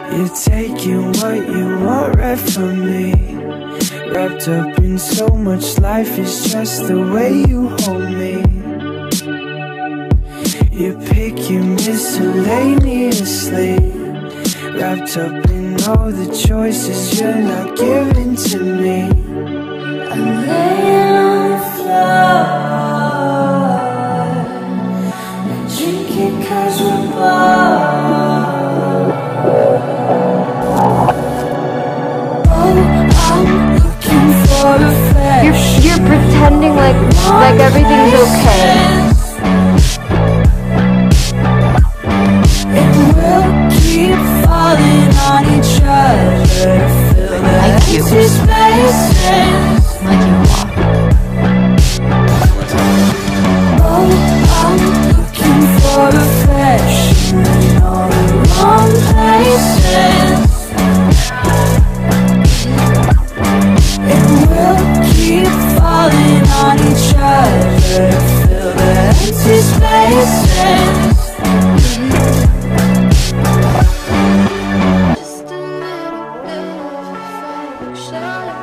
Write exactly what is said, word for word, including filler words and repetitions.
You're taking what you want right from me. Wrapped up in so much, life is just the way you hold me. You're picking miscellaneously, wrapped up in all the choices you're not giving to me. I'm laying on the floor, drinking cause we're bored. You're, you're pretending like like everything's okay. And we'll keep falling on each other. Feel the Like you. empty spaces. Like you a lot. Oh, I'm looking for affection in all the wrong places. Keep falling on each other, fill the empty spaces. Just a little bit of affection.